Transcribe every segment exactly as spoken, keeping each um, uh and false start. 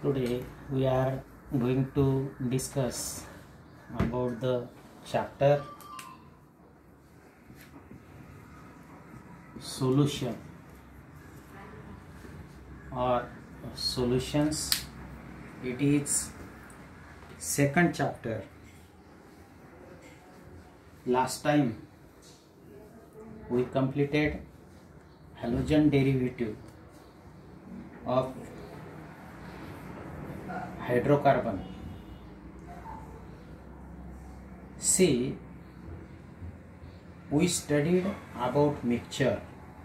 Today we are going to discuss about the chapter solution or solutions. It is second chapter. Last time we completed halogen derivative of hydrocarbon. See, we studied about mixture.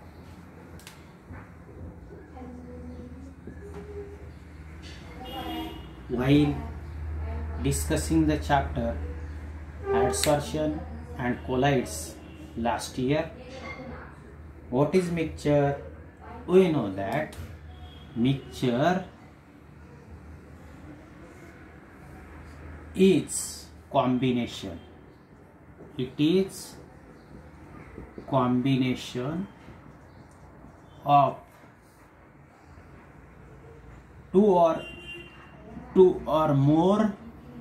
While discussing the chapter adsorption and colloids last year, what is mixture? We know that mixture is combination. It is combination of two or two or more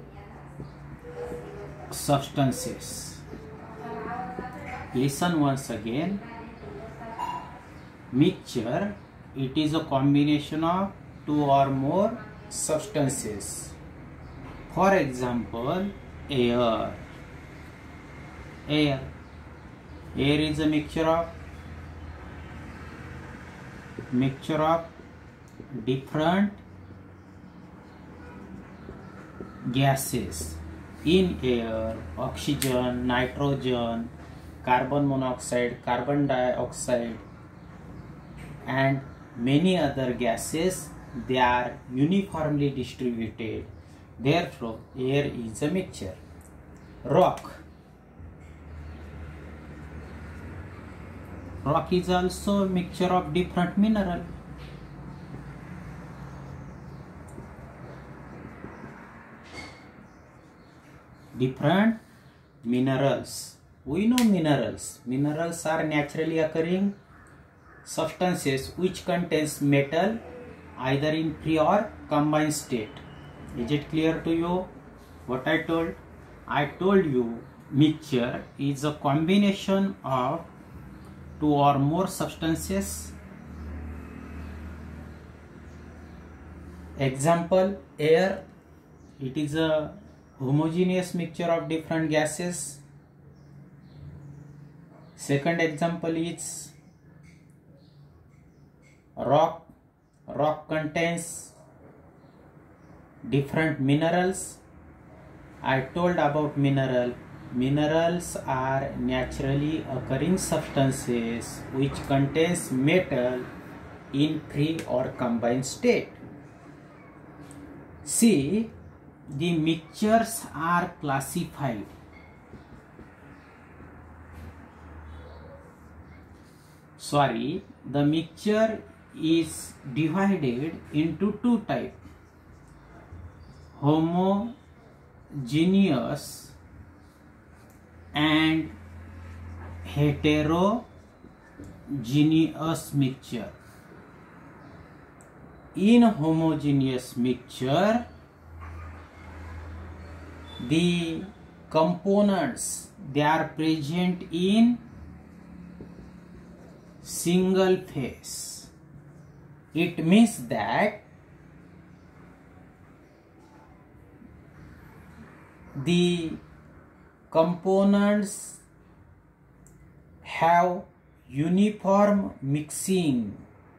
substances. Listen once again. Mixture, it is a combination of two or more substances. For example, air. Air. Air is a mixture of mixture of different gases. In air, oxygen, nitrogen, carbon monoxide, carbon dioxide, and many other gases, they are uniformly distributed. Therefore, air is a mixture. Rock. Rock is also a mixture of different minerals. Different minerals. We know minerals. Minerals are naturally occurring substances which contains metal either in free or combined state. Is it clear to you what I told? I told you mixture is a combination of two or more substances. Example, air. It is a homogeneous mixture of different gases. Second example is rock. Rock contains different minerals. I told about mineral. Minerals are naturally occurring substances which contains metal in free or combined state. See, the mixtures are classified. Sorry, the mixture is divided into two types. Homogeneous and heterogeneous mixture. In homogeneous mixture, the components, they are present in single phase. It means that the components have uniform mixing.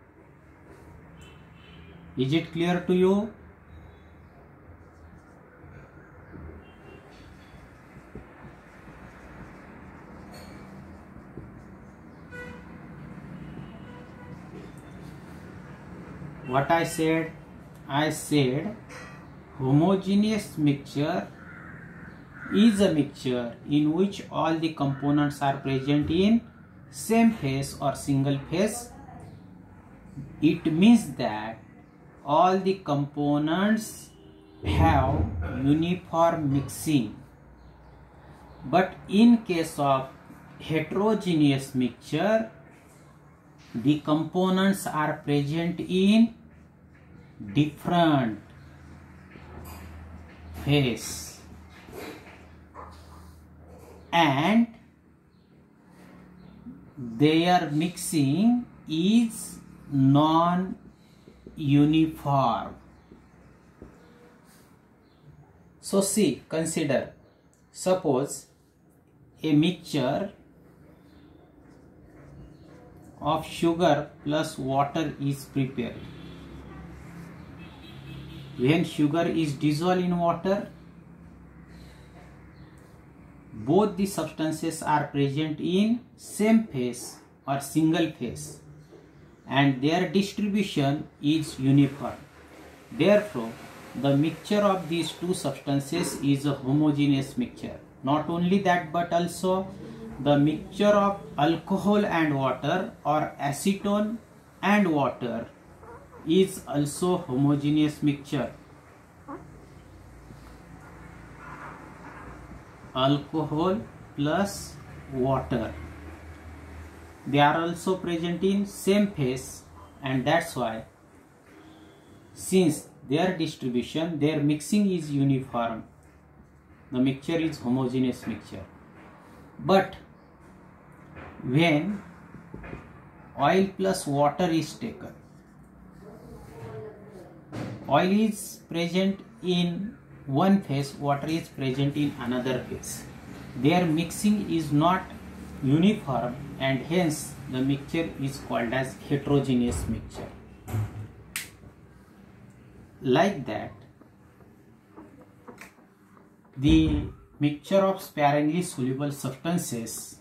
Is it clear to you? What I said? I said homogeneous mixture is a mixture in which all the components are present in same phase or single phase. It means that all the components have uniform mixing. But in case of heterogeneous mixture, the components are present in different phase, and their mixing is non-uniform. So see, consider, suppose a mixture of sugar plus water is prepared. When sugar is dissolved in water, both the substances are present in same phase or single phase, and their distribution is uniform. Therefore, the mixture of these two substances is a homogeneous mixture. Not only that, but also the mixture of alcohol and water or acetone and water is also homogeneous mixture. Alcohol plus water, they are also present in same phase, and that's why, since their distribution, their mixing is uniform, the mixture is homogeneous mixture. But when oil plus water is taken, oil is present in one phase, water is present in another phase. Their mixing is not uniform, and hence the mixture is called as heterogeneous mixture. Like that, the mixture of sparingly soluble substances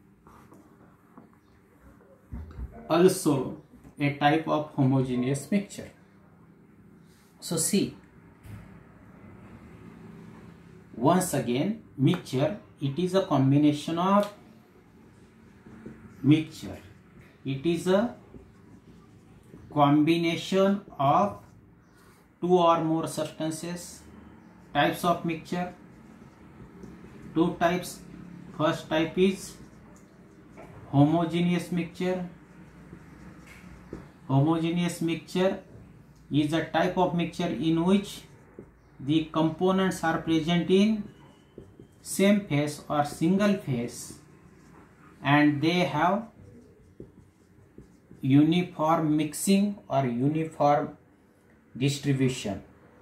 also a type of homogeneous mixture. So see, once again, mixture, it is a combination of mixture. It is a combination of two or more substances. Types of mixture, two types. First type is homogeneous mixture. Homogeneous mixture is a type of mixture in which the components are present in same phase or single phase, and they have uniform mixing or uniform distribution.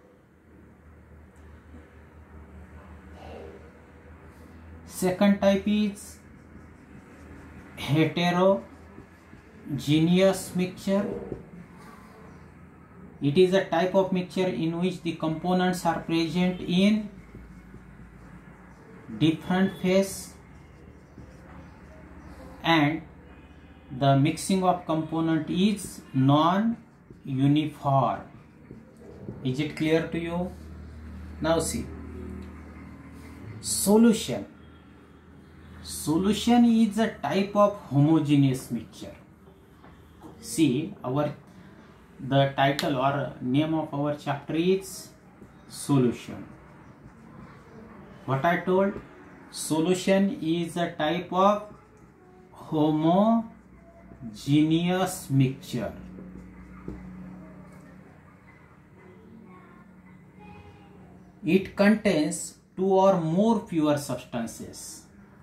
Second type is heterogeneous mixture. It is a type of mixture in which the components are present in different phase, and the mixing of component is non-uniform. Is it clear to you? Now see, solution. Solution is a type of homogeneous mixture. See, our the title or name of our chapter is solution. What I told, solution is a type of homogeneous mixture. It contains two or more pure substances.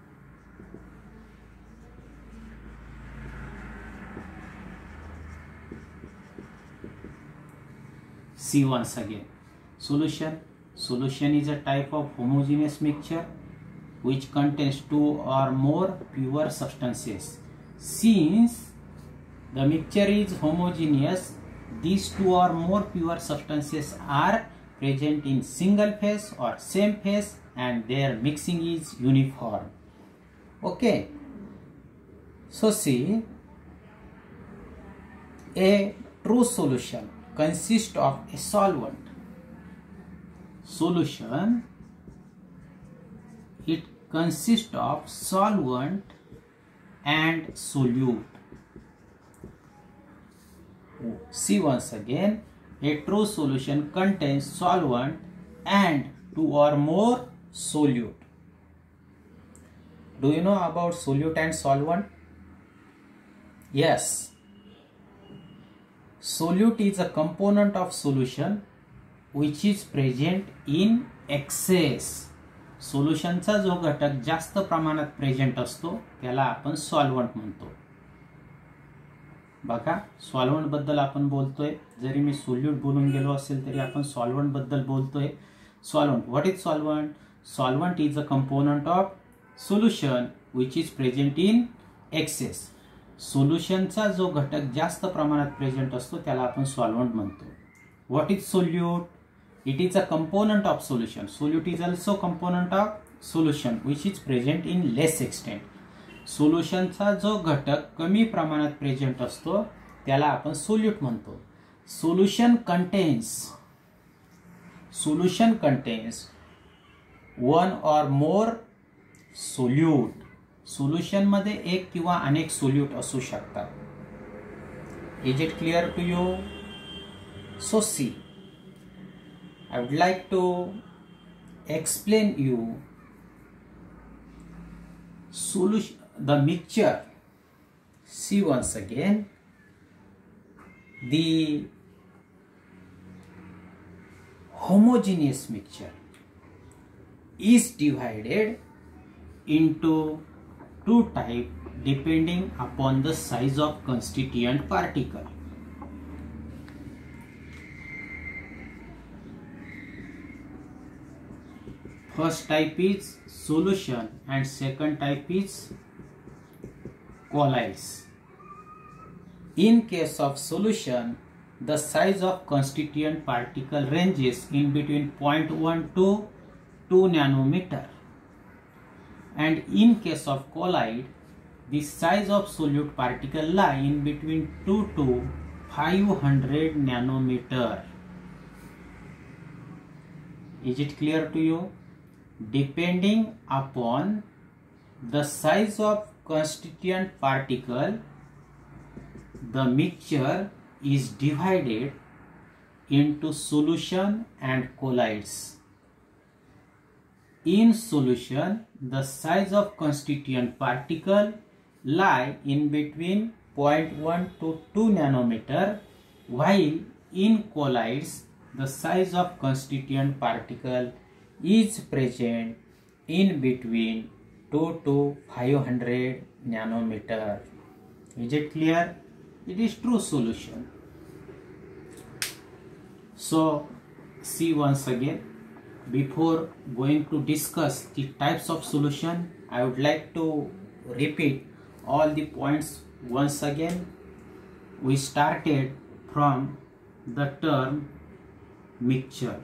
See once again, solution. Solution is a type of homogeneous mixture which contains two or more pure substances. Since the mixture is homogeneous, these two or more pure substances are present in single phase or same phase, and their mixing is uniform. Okay. So see, a true solution consists of a solvent. Solution, it consists of solvent and solute. See once again, a true solution contains solvent and two or more solute. Do you know about solute and solvent? Yes. Solute is a component of solution which is present in excess. सोल्युशनचा जो घटक जास्त प्रमाणात present असतो त्याला आपण solvent म्हणतो. बघा, solvent बद्दल आपण बोलतोय. जरी मी सोल्यूट बोलून गेलो असेल तरी आपण सॉल्व्हंट बद्दल बोलतोय. Solvent, what is solvent? Solvent is a component of solution which is present in excess. सोल्युशनचा जो घटक जास्त प्रमाणात प्रेझेंट असतो त्याला आपण सॉल्व्हंट म्हणतो. What is solute? It is a component of solution. Solute is also component of solution which is present in less extent. सोल्युशनचा जो घटक कमी प्रमाणात प्रेझेंट असतो त्याला आपण सोल्यूट म्हणतो. Solution contains solution contains one or more solute. Solution मध्ये एक किंवा अनेक सोल्यूट असू शकतात. Is it clear to you? So see, I would like to explain you solution, the mixture. See once again, the homogeneous mixture is divided into two types depending upon the size of constituent particle. First type is solution and second type is colloids. In case of solution, the size of constituent particle ranges in between zero point one to two nanometer. And in case of colloid, the size of solute particle lie in between two to five hundred nanometer. Is it clear to you? Depending upon the size of constituent particle, the mixture is divided into solution and colloids. In solution, the size of constituent particle lie in between zero point one to two nanometer, while in colloids, the size of constituent particle is present in between two to five hundred nanometer. Is it clear? It is true solution. So see once again, before going to discuss the types of solution, I would like to repeat all the points once again. We started from the term mixture.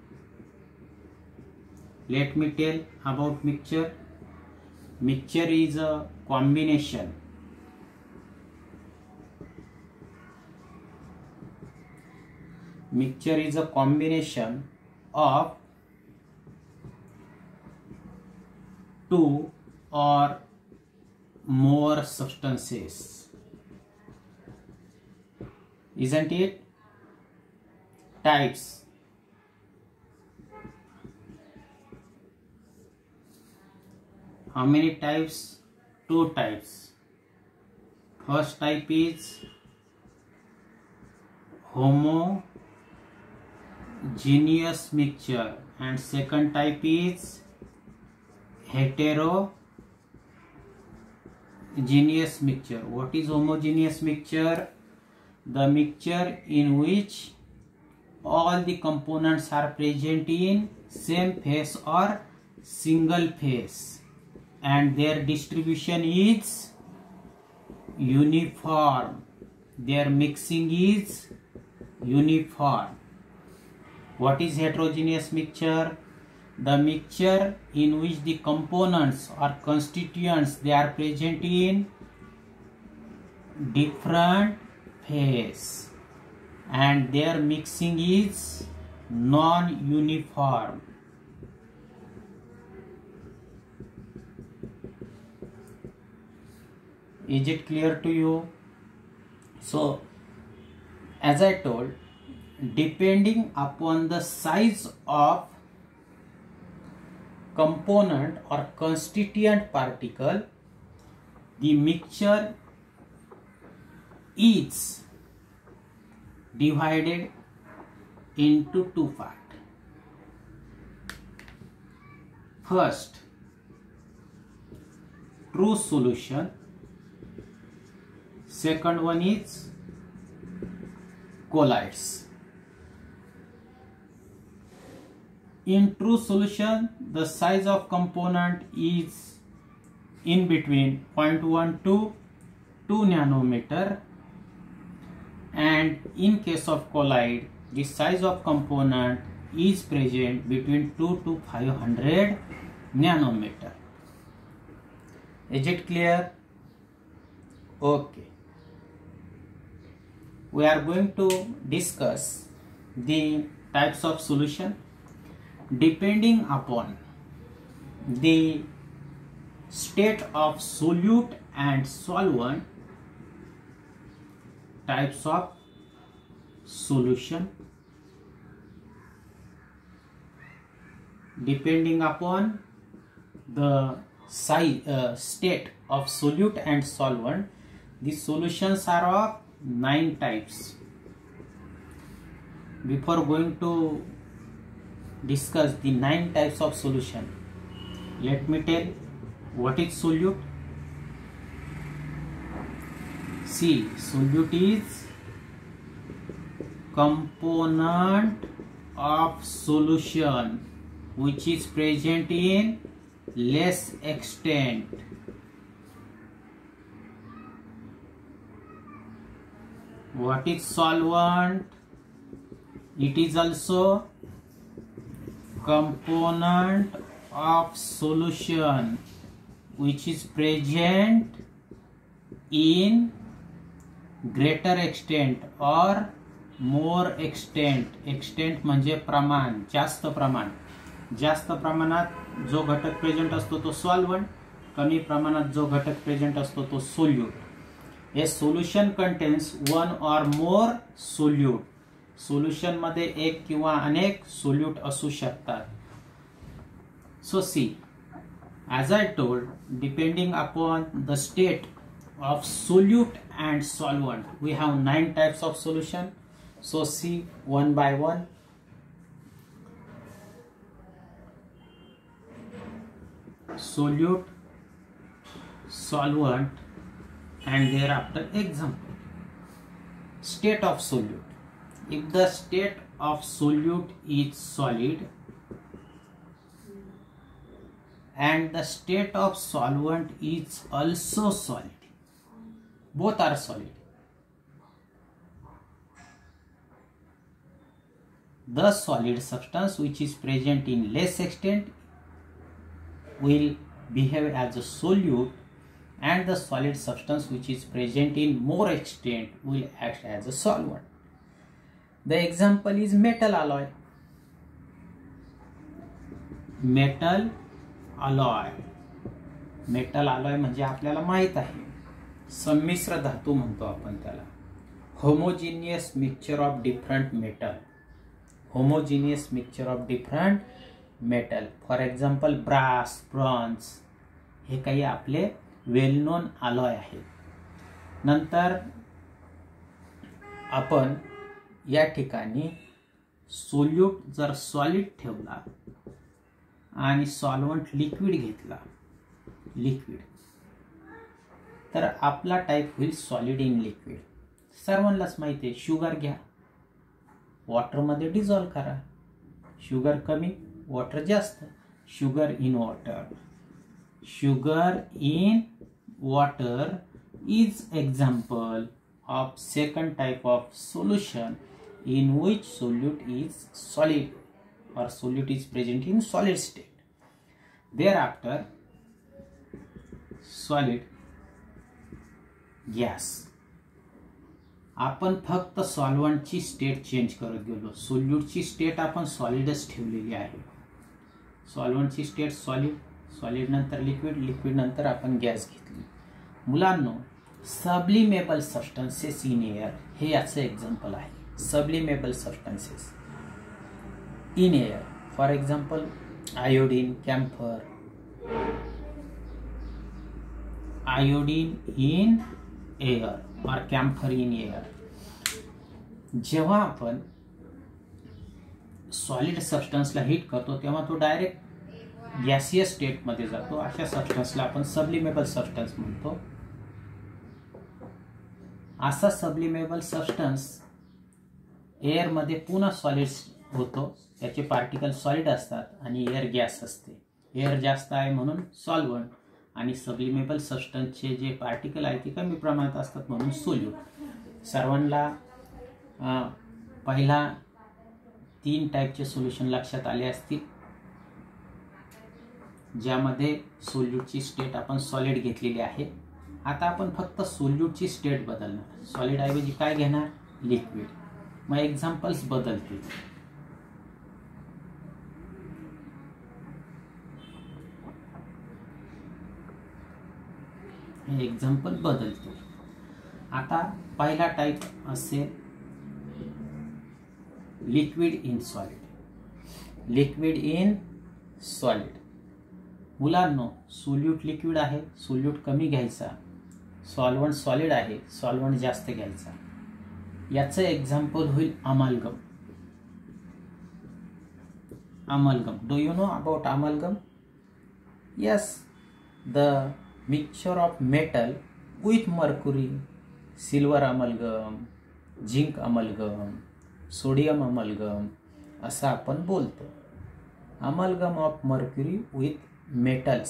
Let me tell about mixture. Mixture is a combination mixture is a combination of two or more substances, isn't it? Types: how many types? Two types. First type is homogeneous mixture and second type is heterogeneous mixture. What is homogeneous mixture? The mixture in which all the components are present in same phase or single phase and their distribution is uniform. Their mixing is uniform. What is heterogeneous mixture? The mixture in which the components or constituents they are present in different phase and their mixing is non-uniform. Is it clear to you? So, as I told, depending upon the size of component or constituent particle, the mixture is divided into two parts. First, true solution. Second one is colloids. In true solution, the size of component is in between zero point one to two nanometer, and in case of colloid, the size of component is present between two to five hundred nanometer. Is it clear? Okay. We are going to discuss the types of solution depending upon the state of solute and solvent. Types of solution depending upon the size, uh, state of solute and solvent. The solutions are of nine types. Before going to discuss the nine types of solution, let me tell what is solute. See, solute is component of solution which is present in less extent. What is solvent? It is also component of solution which is present in greater extent or more extent. Extent म्हणजे प्रमाण, जास्त प्रमाण. जास्त प्रमाणात जो घटक present असतो तो सॉल्व्हंट, कमी प्रमाणात जो घटक प्रेझेंट असतो तो solute. A solution contains one or more solute. Solution मध्ये एक किंवा अनेक सोल्यूट असू शकतात. So see, as I told, depending upon the state of solute and solvent, we have nine types of solution. So see one by one. Solute, solvent, and thereafter example. State of solute. If the state of solute is solid and the state of solvent is also solid, both are solid, the solid substance which is present in less extent will behave as a solute, and the solid substance which is present in more extent will act as a solvent. The example is metal alloy. Metal alloy. Metal alloy म्हणजे आपल्याला माहित आहे, संमिश्र धातू म्हणतो आपण त्याला. Homogeneous mixture of different metal. Homogeneous mixture of different metal. For example, brass, bronze. हे काही आपले वेल नोन अलॉय आहे. नंतर आपण या ठिकाणी सोल्यूट जर सॉलिड ठेवला आणि सॉल्व्हंट लिक्विड घेतला, लिक्विड, तर आपला टाइप होईल सॉलिड इन लिक्विड. सर्वांनाच माहिती आहे, शुगर घ्या, वॉटर मध्ये डिझॉल्व करा. शुगर कमी, वॉटर जास्त. Sugar in water. Sugar in water is example of second type of solution in which solute is solid or solute is present in solid state. Thereafter, solid gas. आपण फक्त सॉल्व्हंटची state change करत गेलो. सोल्यूटची state आपण सॉलिडच ठेवलेली आहे. सॉल्व्हंटची state solid, solid नंतर लिक्विड, लिक्विड नंतर आपण गॅस घेतली. मुलांनो, सब्लिमेबल सबस्टन्सेस इन एअर हे याचं एक्झाम्पल आहे. Sublimable substances in air, for example iodine, camphor. Iodine in air और कॅम्फर इन एअर. जेव्हा आपण सॉलिड सबस्टन्सला हीट करतो तेव्हा तो डायरेक्ट गॅसियस स्टेटमध्ये जातो अशा सबस्टन्सला आपण सब्लिमेबल सबस्टन्स म्हणतो. असा सब्लिमेबल सबस्टन्स एअरमध्ये पुन्हा सॉलिड होतो. त्याचे पार्टिकल सॉलिड असतात आणि एअर गॅस असते. एअर जास्त आहे म्हणून सॉल्व्हंट आणि सब्लिमेबल सबस्टन्सचे जे पार्टिकल आहेत ते कमी प्रमाणात असतात म्हणून सोल्यूट. सर्वांना पहिला तीन टाईपचे सोल्युशन लक्षात आले असतील, ज्यामध्ये सोल्यूटची स्टेट आपण सॉलिड घेतलेली आहे. आता आपण फक्त सोल्यूटची स्टेट बदलणार. सॉलिड ऐवजी काय घेणार? लिक्विड. मग एक्झाम्पल्स बदलतील. हे एक्झाम्पल बदलतो. आता पहिला टाईप असेल liquid in solid. Liquid in solid. मुलांनो, सोल्यूट लिक्विड आहे, सोल्यूट कमी घ्यायचा. सॉल्व्हंट सॉलिड आहे, सॉल्व्हंट जास्त घ्यायचा. याचं एक्झाम्पल होईल amalgam. Amalgam. Do you know about amalgam? Yes, the mixture of metal with mercury, silver amalgam, zinc amalgam, sodium amalgam असा आपण बोलतो. amalgam of mercury with metals.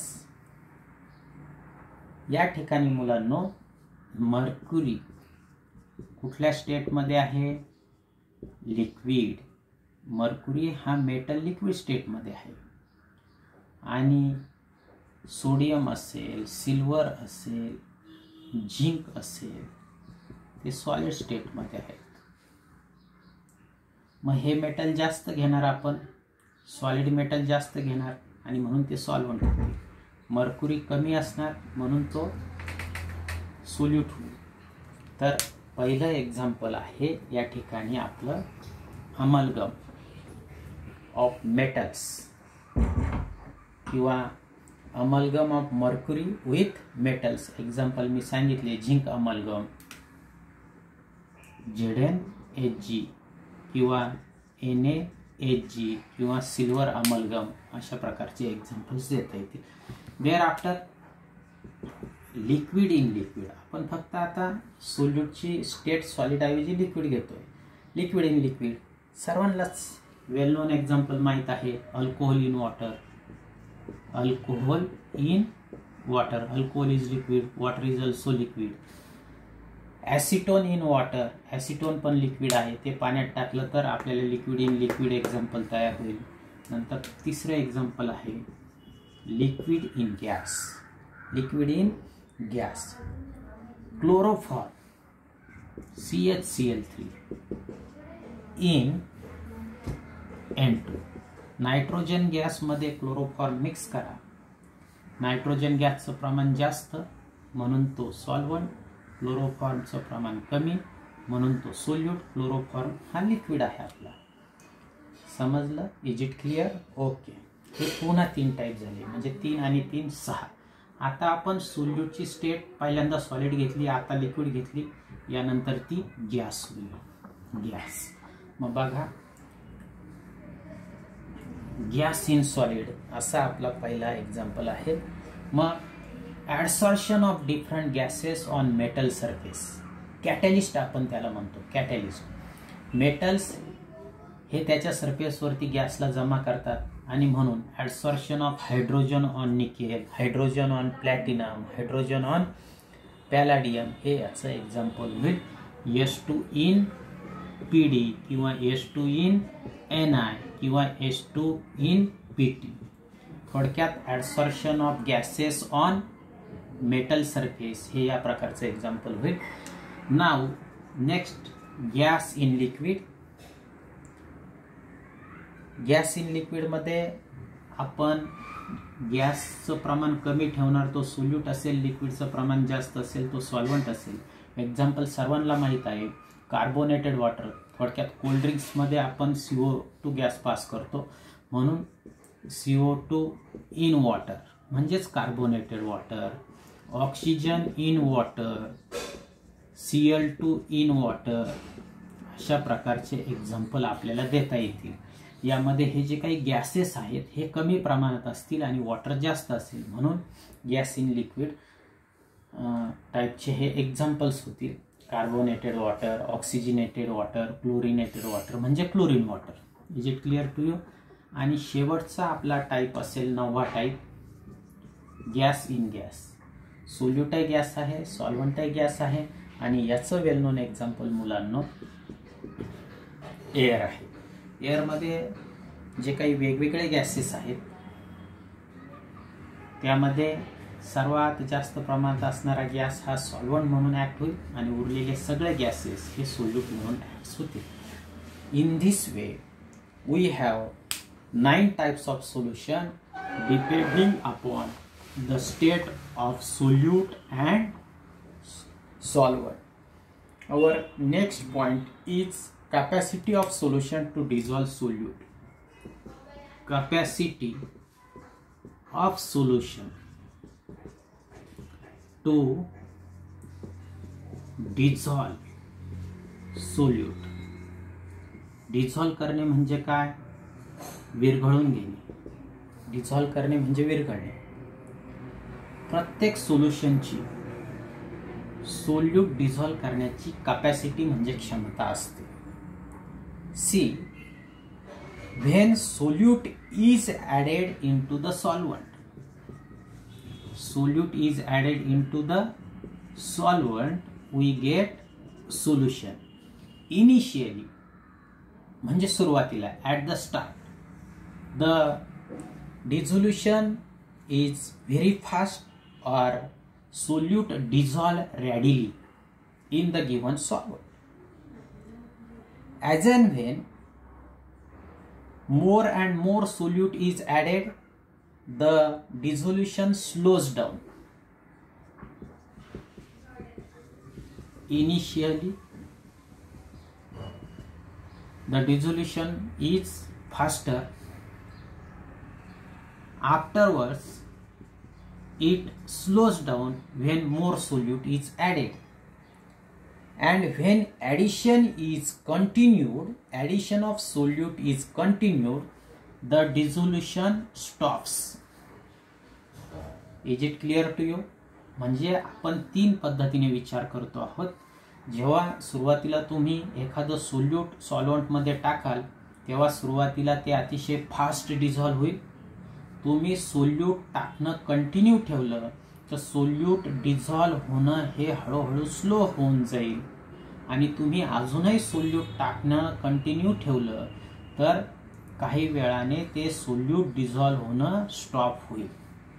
या ठिकाणी मुलांनो, मर्क्युरी कुठल्या स्टेटमध्ये आहे? लिक्विड. मर्क्युरी हा मेटल लिक्विड स्टेटमध्ये आहे आणि सोडियम असेल, सिल्वर असेल, झिंक असेल, ते सॉलिड स्टेटमध्ये आहेत. मग हे मेटल जास्त घेणार आपण, सॉलिड मेटल जास्त घेणार आणि म्हणून ते सॉल्व्हंट होते. मर्क्युरी कमी असणार म्हणून तो सोल्यूट होईल. तर पहिलं एक्झाम्पल आहे या ठिकाणी आपलं अमालगम ऑफ मेटल्स किंवा amalgam of mercury with metals. Example मी सांगितले, zinc amalgam, Z N H G किंवा एन ए एच जी किंवा सिल्वर अमालगम अशा प्रकारचे एक्झाम्पल्स देता येतील. Thereafter liquid in liquid. आपण फक्त आता सोल्यूटची स्टेट सॉलिड ऐवजी लिक्विड घेतोय. लिक्विड इन लिक्विड सर्वांनाच वेल नोन एक्झाम्पल माहीत आहे. Alcohol in water. Alcohol in water. Alcohol is liquid, water is also liquid. Acetone in water. Acetone पण लिक्विड आहे, ते पाण्यात टाकलं तर आपल्याला लिक्विड इन लिक्विड एक्झाम्पल तयार होईल. नंतर तिसरं एक्झाम्पल आहे liquid in gas. Liquid in gas. Chloroform C H C L three in N two. Nitrogen गॅसमध्ये क्लोरोफॉर्म मिक्स करा. नायट्रोजन गॅसचं प्रमाण जास्त म्हणून तो सॉल्व्हंट, क्लोरोफॉर्मचं प्रमाण कमी म्हणून तो सोल्यूट. क्लोरोफॉर्म हा लिक्विड आहे आपला. समजलं? Is it clear? ओके. हे पुन्हा तीन टाईप झाले, म्हणजे तीन आणि तीन सहा. आता आपण सोल्यूटची स्टेट पहिल्यांदा सॉलिड घेतली, आता लिक्विड घेतली, यानंतर ती गॅस होईल. गॅस. मग बघा, गॅस इन सॉलिड असा आपला पहिला एक्झाम्पल आहे. मग adsorption of different gases on metal surface. Catalyst आपण त्याला म्हणतो. कॅटॅलिस्ट. मेटल्स हे त्याच्या सरफेसवरती गॅसला जमा करतात आणि म्हणून adsorption of hydrogen on nickel, hydrogen on platinum, hydrogen on palladium हे याचं एक्झाम्पल होईल. S two in P D किंवा S two in N I किंवा S two in P T. थोडक्यात adsorption of gases on metal surface हे या प्रकारचं example होईल. नाव next, gas in liquid. Gas in लिक्विडमध्ये आपण गॅसचं प्रमाण कमी ठेवणार, तो सोल्यूट असेल. लिक्विडचं प्रमाण जास्त असेल, तो सॉल्व्हंट असेल. एक्झाम्पल सर्वांना माहीत आहे, कार्बोनेटेड वॉटर. थोडक्यात कोल्ड्रिंक्समध्ये आपण सी ओ टू गॅस पास करतो म्हणून C O two in water म्हणजेच carbonated water. Oxygen in water, C L two in water अशा प्रकारचे एक्झाम्पल आपल्याला देता येतील. यामध्ये हे जे काही गॅसेस आहेत हे कमी प्रमाणात असतील आणि वॉटर जास्त असेल, म्हणून गॅस इन लिक्विड टाईपचे हे एक्झाम्पल्स होतील. Carbonated water, oxygenated water, chlorinated water म्हणजे chlorine water. Is it clear to you? आणि शेवटचा आपला टाईप असेल नववा टाईप, गॅस इन गॅस. सोल्युटाई गॅस आहे, सॉल्व्हंटाई गॅस आहे आणि याचं वेल नोन एक्झाम्पल मुलांनो एअर आहे. एअरमध्ये जे काही वेगवेगळे गॅसेस आहेत त्यामध्ये सर्वात जास्त प्रमाणात असणारा गॅस हा सॉल्व्हंट म्हणून ऍक्ट होईल आणि उरलेले सगळे गॅसेस हे सोल्यूट म्हणून ऍक्ट होतील. In this way we have nine types of solution depending upon the state of solute and solvent. Our next point is capacity of solution to dissolve solute. Capacity of solution to dissolve solute. Dissolve करणे म्हणजे काय? विरघळून घेणे. Dissolve करणे म्हणजे विरघळणे. प्रत्येक सोल्युशनची सोल्यूट डिझॉल्व करण्याची कॅपॅसिटी म्हणजे क्षमता असते. See, when solute is added into the solvent, solute is added into the solvent we get solution. Initially म्हणजे सुरुवातीला, at the start, the dissolution is very fast or solute dissolve readily in the given solvent. As and when more and more solute is added, the dissolution slows down. Initially the dissolution is faster, afterwards it slows down when more solute is added, and when addition is continued, addition of solute is continued, the dissolution stops. Is it clear to you? म्हणजे आपण तीन पद्धतीने विचार करतो आहोत. जेव्हा सुरुवातीला तुम्ही एखादं सोल्यूट सॉल्व्हंट मध्ये टाकाल तेव्हा सुरुवातीला ते अतिशय फास्ट डिझॉल्व्ह होईल. तुम्ही सोल्यूट टाकणं कंटिन्यू ठेवलं तर सोल्यूट डिझॉल्व्ह होणं हे हळूहळू स्लो होऊन जाईल आणि तुम्ही अजूनही सोल्यूट टाकणं कंटिन्यू ठेवलं तर काही वेळाने ते सोल्यूट डिझॉल्व्ह होणं स्टॉप होईल.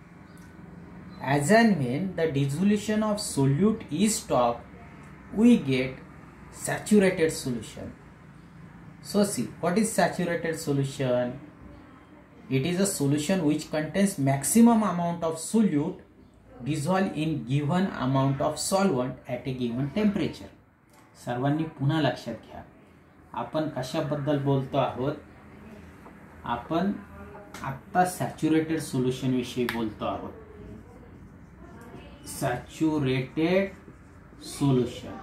As and when the dissolution of solute is stop we get saturated solution. So see, what is saturated solution? It is a solution which contains maximum amount of solute dissolved in given amount of solvent at a given temperature. सर्वांनी पुन्हा लक्षात घ्या, आपण कशाबद्दल बोलतो आहोत? आपण आता सॅच्युरेटेड सोल्युशन विषयी बोलतो आहोत. Saturated solution,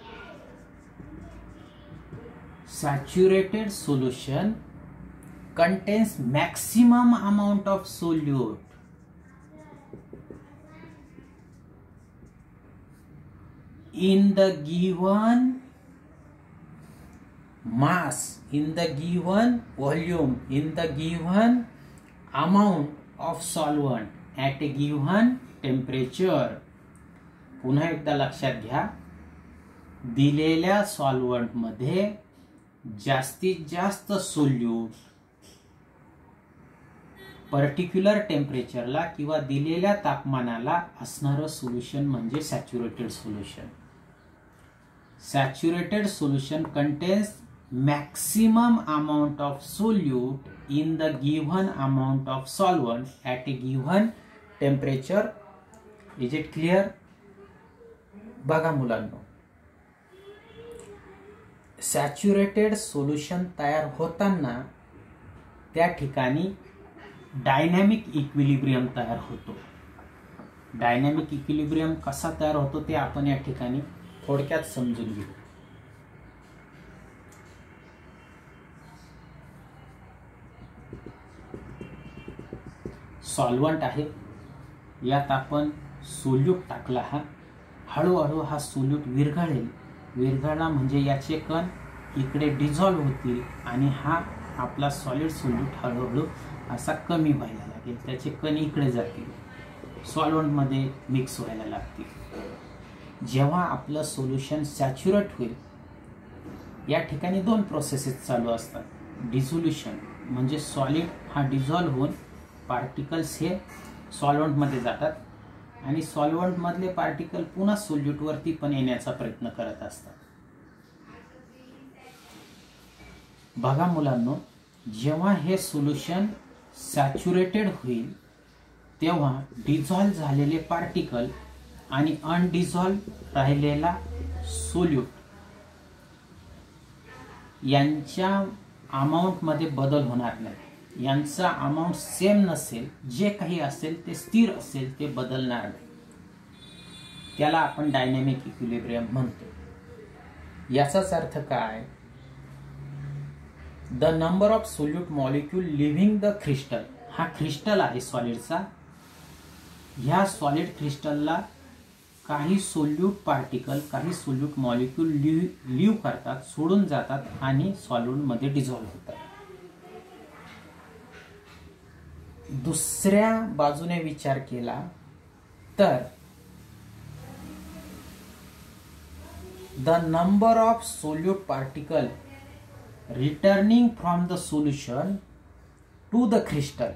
saturated solution contains maximum amount of solute in the given mass, in the given volume, in the given amount of solvent at a given temperature. पुन्हा एकदा लक्षात घ्या, दिलेल्या सॉल्व्हंट मध्ये जास्तीत जास्त सोल्यूट पर्टिक्युलर टेम्परेचरला किंवा दिलेल्या तापमानाला असणारं सोल्युशन म्हणजे saturated solution. Saturated solution contains maximum amount of solute in the given amount of solvent at a given temperature. Is it clear? बघा मुलांनो, सॅच्युरेटेड सोल्युशन तयार होताना त्या ठिकाणी डायनॅमिक इक्विलिब्रियम तयार होतो. डायनॅमिक इक्विलिब्रियम कसा तयार होतो ते आपण या ठिकाणी थोडक्यात समजून घेऊ. सॉल्वंट आहे, यात आपण सोल्यूट टाकला, हा हळूहळू हा सोल्यूट विरघळेल. विरघळला म्हणजे याचे कण इकडे डिझॉल्व होतील आणि हा आपला सॉलिड सोल्यूट हळूहळू असा कमी व्हायला लागेल. त्याचे कण इकडे जातील, सॉल्वंटमध्ये मिक्स व्हायला लागतील. जेव्हा आपलं सोल्युशन सॅच्युरेट होईल, या ठिकाणी दोन प्रोसेसेस चालू असतात. डिझोल्युशन म्हणजे सॉलिड हा डिझॉल्व होऊन पार्टिकल्स हे सॉल्वंटमध्ये जातात आणि सॉल्वंटमधले पार्टिकल पुन्हा सोल्यूटवरती पण येण्याचा प्रयत्न करत असतात. बघा मुलांनो, जेव्हा हे सोल्युशन सॅच्युरेटेड होईल तेव्हा डिझॉल्व झालेले पार्टिकल आणि अनडिझॉल्व राहिलेला सोल्यूट यांच्या अमाऊंटमध्ये बदल होणार नाही. यांचा अमाऊंट सेम नसेल, जे काही असेल ते स्थिर असेल, ते बदलणार नाही. त्याला आपण डायनॅमिक इक्विलिब्रियम म्हणतो. याचाच अर्थ काय? The number of solute molecule leaving the crystal, हा क्रिस्टल आहे सॉलिडचा. ह्या सॉलिड क्रिस्टलला काही सोल्यूट पार्टिकल, काही सोल्यूट मॉलिक्यूल लिव्ह करतात, सोडून जातात आणि सॉल्यूटमध्ये डिझॉल्व होतात. दुसऱ्या बाजूने विचार केला तर the number of solute particle returning from the solution to the crystal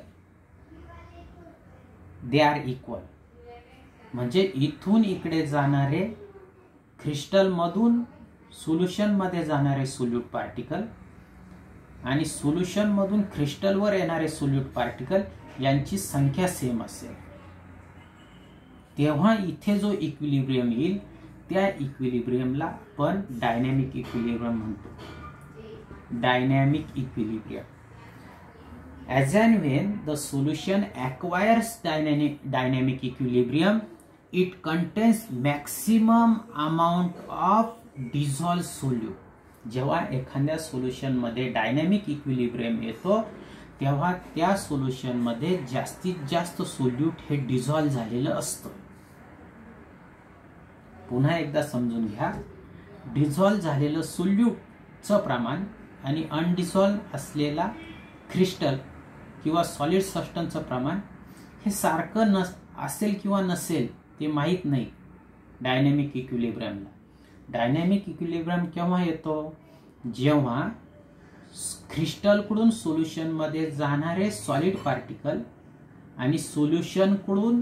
they are equal. म्हणजे इथून इकडे जाणारे क्रिस्टल मधून सोल्युशन मध्ये जाणारे सोल्यूट पार्टिकल आणि सोल्युशन मधून क्रिस्टलवर येणारे सोल्यूट पार्टिकल यांची संख्या सेम असेल, तेव्हा इथे जो इक्विलिब्रियम येईल त्या इक्विलिब्रियमला आपण डायनॅमिक इक्विलिब्रियम म्हणतो. Dynamic equilibrium. As and when the solution acquires dynamic, dynamic equilibrium, it contains maximum amount of dissolved solute. जेव्हा एखाद्या सोल्युशन मध्ये डायनॅमिक इक्विलिब्रियम येतो तेव्हा त्या सोल्युशन मध्ये जास्तीत जास्त सोल्यूट हे डिझॉल्व झालेलं असतं. पुन्हा एकदा समजून घ्या, डिझॉल्व झालेलं सोल्यूटचं प्रमाण आणि अनडिझॉल्व असलेला क्रिस्टल किंवा सॉलिड सबस्टन्सचं प्रमाण हे सारखं नस असेल किंवा नसेल ते माहीत नाही डायनॅमिक इक्विलिब्रियमला. डायनॅमिक इक्विलिब्रियम केव्हा येतो? जेव्हा क्रिस्टलकडून सोल्युशनमध्ये जाणारे सॉलिड पार्टिकल आणि सोल्युशनकडून